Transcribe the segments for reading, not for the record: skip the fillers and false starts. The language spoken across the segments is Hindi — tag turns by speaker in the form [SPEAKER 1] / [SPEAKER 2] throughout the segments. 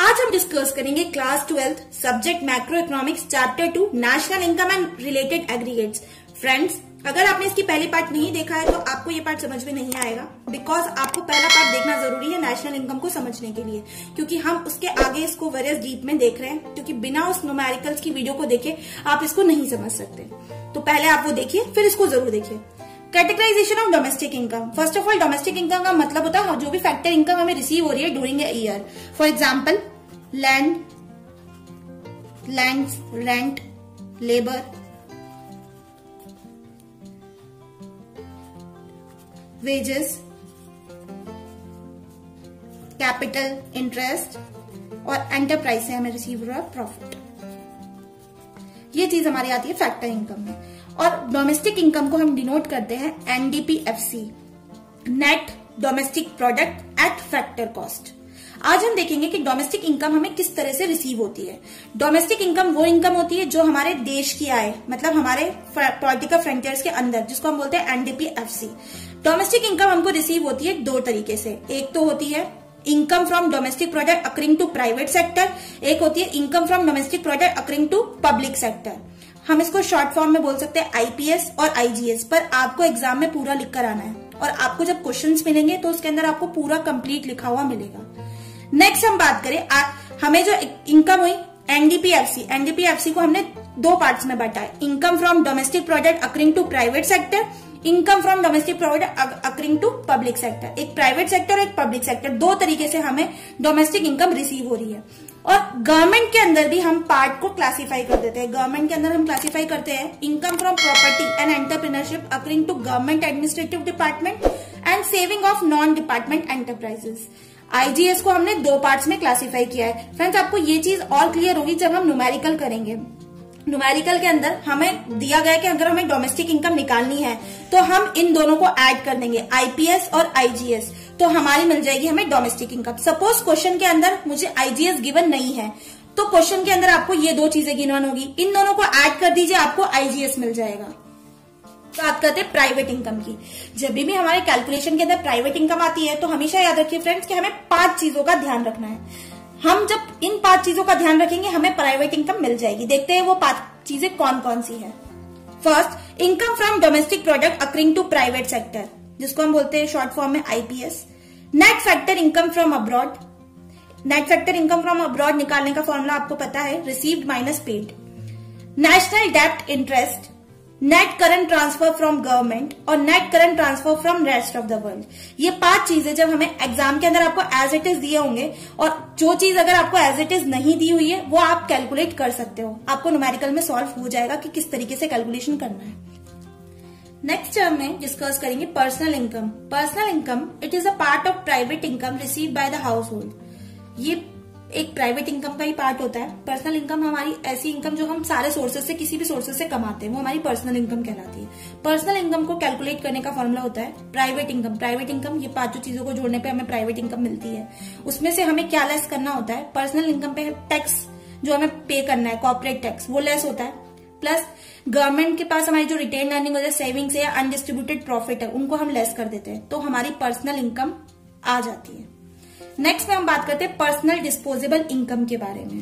[SPEAKER 1] आज हम डिस्कस करेंगे class 12 subject macro economics chapter 2 national income and related aggregates. Friends, अगर आपने इसकी पहली पार्ट नहीं देखा है तो आपको ये पार्ट समझ में नहीं आएगा, बिकॉज आपको पहला पार्ट देखना जरूरी है नेशनल इनकम को समझने के लिए, क्योंकि हम उसके आगे इसको वेरियस डीप में देख रहे हैं, क्योंकि बिना उस न्यूमेरिकल्स की वीडियो को देखे आप इसको नहीं समझ सकते। तो पहले आप वो देखिए, फिर इसको जरूर देखिए। Categorization of domestic income. First of all, domestic income का मतलब होता है जो भी फैक्टर इनकम हमें रिसीव हो रही है during a year. For example, land rent, labour, wages, capital, interest और एंटरप्राइज से हमें रिसीव हो रहा है प्रॉफिट। ये चीज हमारी आती है फैक्टर इनकम में। और डोमेस्टिक इनकम को हम डिनोट करते हैं NDPFC, net domestic product at factor cost. आज हम देखेंगे कि डोमेस्टिक इनकम हमें किस तरह से रिसीव होती है। डोमेस्टिक इनकम वो इनकम होती है जो हमारे देश की आय, मतलब हमारे पॉलिटिकल फ्रंटियर्स के अंदर, जिसको हम बोलते हैं एनडीपीएफसी। डोमेस्टिक इनकम हमको रिसीव होती है दो तरीके से। एक तो होती है income from domestic product accruing to private sector, एक होती है income from domestic product accruing to public sector. हम इसको शॉर्ट फॉर्म में बोल सकते हैं आईपीएस और आईजीएस, पर आपको एग्जाम में पूरा लिख कर आना है और आपको जब क्वेश्चंस मिलेंगे तो उसके अंदर आपको पूरा कंप्लीट लिखा हुआ मिलेगा। नेक्स्ट हम बात करें, हमें जो इनकम हुई एनडीपीएफसी को हमने दो पार्ट्स में बांटा है। Income from domestic product accruing to private sector, income from domestic product accruing to public sector. एक प्राइवेट सेक्टर और एक पब्लिक सेक्टर, दो तरीके से हमें डोमेस्टिक इनकम रिसीव हो रही है। और गवर्नमेंट के अंदर भी हम पार्ट को क्लासिफाई कर देते हैं। गवर्नमेंट के अंदर हम क्लासिफाई करते हैं income from property and entrepreneurship accruing to government administrative department and saving of non department enterprises. IGS को हमने दो पार्ट्स में क्लासिफाई किया है। फ्रेंड्स, आपको ये चीज और क्लियर होगी जब हम न्यूमेरिकल करेंगे। न्यूमेरिकल के अंदर हमें दिया गया कि अगर हमें डोमेस्टिक इनकम निकालनी है तो हम इन दोनों को ऐड कर देंगे, आईपीएस और आईजीएस, तो हमारी मिल जाएगी हमें डोमेस्टिक इनकम। सपोज क्वेश्चन के अंदर मुझे आईजीएस गिवन नहीं है तो क्वेश्चन के अंदर आपको ये दो चीजें गिवन होगी, इन दोनों को ऐड कर दीजिए, आपको आईजीएस मिल जाएगा। बात करते हैं प्राइवेट इनकम की। जब भी हमारे कैलकुलेशन के अंदर प्राइवेट इनकम आती है तो हमेशा याद रखिए फ्रेंड्स कि हमें 5 चीजों का ध्यान रखना है। हम जब इन 5 चीजों का ध्यान रखेंगे हमें प्राइवेट इनकम मिल जाएगी। देखते हैं वो 5 चीजें कौन कौन सी है। First, income from domestic product accruing to private sector, जिसको हम बोलते हैं शॉर्ट फॉर्म में IPS. Net factor income from abroad. Net factor income from abroad निकालने का फॉर्मूला आपको पता है, रिसीव्ड माइनस पेड। नेशनल डेब्ट interest, net current transfer from government और net current transfer from rest of the world. ये 5 चीजें जब हमें एग्जाम के अंदर आपको एज इट इज दिए होंगे, और जो चीज अगर आपको एज इट इज नहीं दी हुई है वो आप कैलकुलेट कर सकते हो, आपको न्यूमेरिकल में सॉल्व हो जाएगा कि किस तरीके से कैलकुलेशन करना है। नेक्स्ट टर्म में डिस्कस करेंगे personal income. Personal income it is a part of private income received by the household. ये एक प्राइवेट इनकम का ही पार्ट होता है। पर्सनल इनकम हमारी ऐसी इनकम जो हम सारे सोर्सेज से, किसी भी सोर्सेज से कमाते हैं, वो हमारी पर्सनल इनकम कहलाती है। पर्सनल इनकम को कैलकुलेट करने का फॉर्मूला होता है प्राइवेट इनकम। प्राइवेट इनकम, ये 5 चीजों को जोड़ने पे हमें प्राइवेट इनकम मिलती है। उसमें से हमें क्या लेस करना होता है, पर्सनल इनकम पे टैक्स जो हमें पे करना है, कॉर्पोरेट टैक्स, वो लेस होता है। प्लस गवर्नमेंट के पास हमारी जो रिटेन अर्निंग होता है, सेविंग्स है या अनडिस्ट्रीब्यूटेड प्रॉफिट है, उनको हम लेस कर देते हैं, तो हमारी पर्सनल इनकम आ जाती है। नेक्स्ट में हम बात करते हैं पर्सनल डिस्पोजेबल इनकम के बारे में।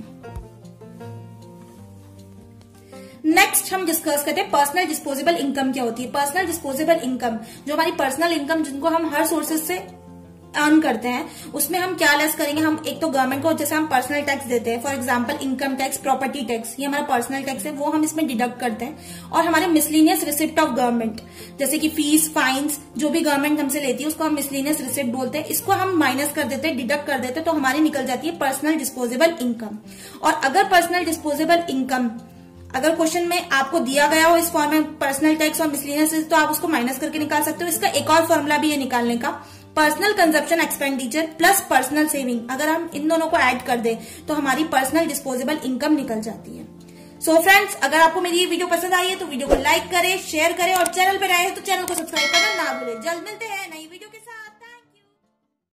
[SPEAKER 1] नेक्स्ट हम डिस्कस करते हैं पर्सनल डिस्पोजेबल इनकम क्या होती है। पर्सनल डिस्पोजेबल इनकम, जो हमारी पर्सनल इनकम जिनको हम हर सोर्सेज से अर्न करते हैं, उसमें हम क्या लेस करेंगे। हम एक तो गवर्नमेंट को जैसे हम पर्सनल टैक्स देते हैं, for example income tax, property tax, ये हमारा पर्सनल टैक्स है, वो हम इसमें डिडक्ट करते हैं। और हमारे मिसलिनियस रिसिप्ट ऑफ गवर्नमेंट, जैसे कि फीस, फाइन्स, जो भी गवर्नमेंट हमसे लेती है उसको हम मिसलिनियस रिसिप्ट बोलते हैं, इसको हम माइनस कर देते हैं, डिडक्ट कर देते हैं, तो हमारी निकल जाती है पर्सनल डिस्पोजेबल इनकम। और अगर पर्सनल डिस्पोजेबल इनकम अगर क्वेश्चन में आपको दिया गया हो इस फॉर्म में पर्सनल टैक्स और मिसलिनियस, तो आप उसको माइनस करके निकाल सकते हो। इसका एक और फॉर्मूला भी है निकालने का, personal consumption expenditure plus personal saving. अगर हम इन दोनों को ऐड कर दें तो हमारी पर्सनल डिस्पोजेबल इनकम निकल जाती है। सो फ्रेंड्स, अगर आपको मेरी ये वीडियो पसंद आई है तो वीडियो को लाइक करें, शेयर करें और चैनल पर आए हैं तो चैनल को सब्सक्राइब करना ना भूलें। जल्द मिलते हैं।